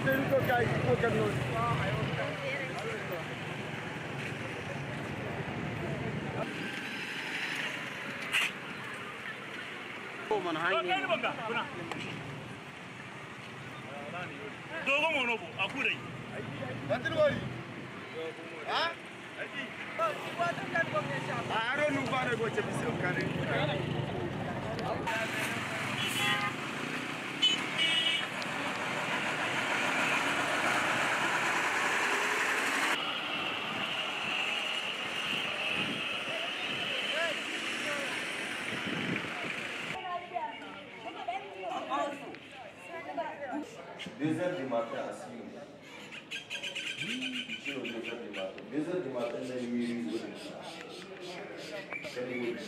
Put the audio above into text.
2 heures du matin à 6 minutes. 2 heures du matin. 2 heures du matin, c'est une nuit. C'est une nuit.